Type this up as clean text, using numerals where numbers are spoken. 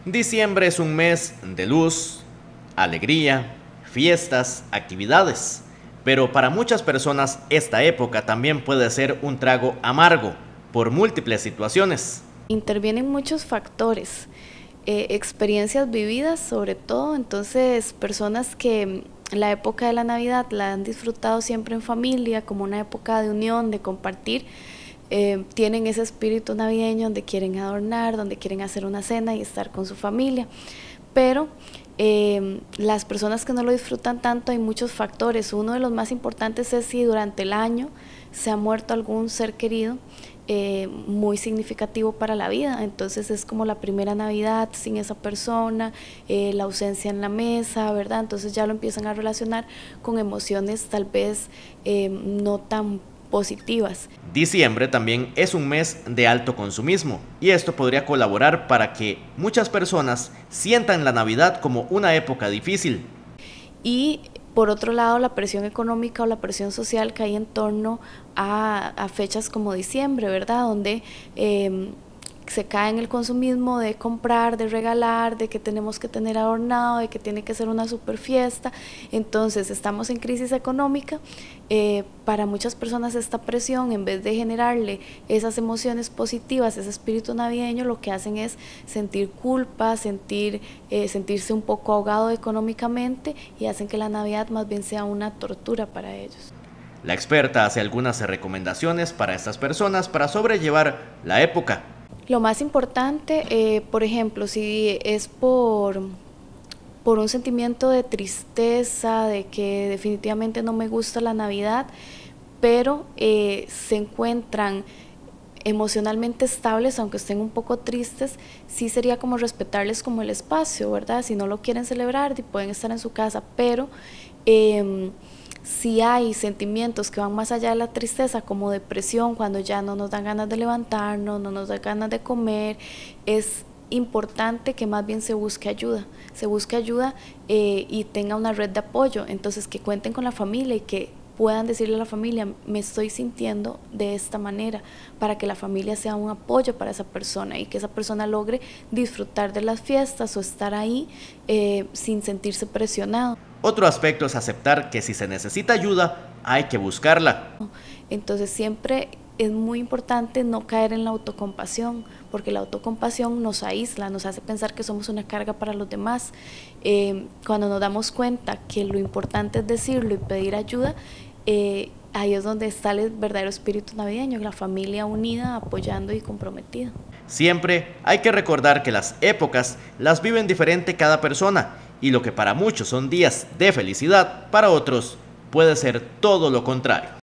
Diciembre es un mes de luz, alegría, fiestas, actividades. Pero para muchas personas esta época también puede ser un trago amargo por múltiples situaciones. Intervienen muchos factores, experiencias vividas sobre todo, entonces personas que la época de la Navidad la han disfrutado siempre en familia, como una época de unión, de compartir, tienen ese espíritu navideño donde quieren adornar, donde quieren hacer una cena y estar con su familia. Pero las personas que no lo disfrutan tanto, hay muchos factores. Uno de los más importantes es si durante el año se ha muerto algún ser querido muy significativo para la vida. Entonces es como la primera Navidad sin esa persona, la ausencia en la mesa, ¿verdad? Entonces ya lo empiezan a relacionar con emociones tal vez no tan positivas. Diciembre también es un mes de alto consumismo y esto podría colaborar para que muchas personas sientan la Navidad como una época difícil. Y por otro lado, la presión económica o la presión social que hay en torno a fechas como diciembre, ¿verdad? Donde se cae en el consumismo de comprar, de regalar, de que tenemos que tener adornado, de que tiene que ser una super fiesta. Entonces estamos en crisis económica. Para muchas personas esta presión, en vez de generarle esas emociones positivas, ese espíritu navideño, lo que hacen es sentir culpa, sentirse un poco ahogado económicamente, y hacen que la Navidad más bien sea una tortura para ellos. La experta hace algunas recomendaciones para estas personas para sobrellevar la época. Lo más importante, por ejemplo, si es por un sentimiento de tristeza, de que definitivamente no me gusta la Navidad, pero se encuentran emocionalmente estables, aunque estén un poco tristes, sí sería como respetarles como el espacio, ¿verdad? Si no lo quieren celebrar, pueden estar en su casa, pero si hay sentimientos que van más allá de la tristeza, como depresión, cuando ya no nos dan ganas de levantarnos, no nos dan ganas de comer, es importante que más bien se busque ayuda y tenga una red de apoyo. Entonces que cuenten con la familia y que puedan decirle a la familia: me estoy sintiendo de esta manera, para que la familia sea un apoyo para esa persona y que esa persona logre disfrutar de las fiestas o estar ahí sin sentirse presionado. Otro aspecto es aceptar que si se necesita ayuda, hay que buscarla. Entonces siempre es muy importante no caer en la autocompasión, porque la autocompasión nos aísla, nos hace pensar que somos una carga para los demás. Cuando nos damos cuenta que lo importante es decirlo y pedir ayuda, ahí es donde está el verdadero espíritu navideño, la familia unida, apoyando y comprometida. Siempre hay que recordar que las épocas las viven diferente cada persona, y lo que para muchos son días de felicidad, para otros puede ser todo lo contrario.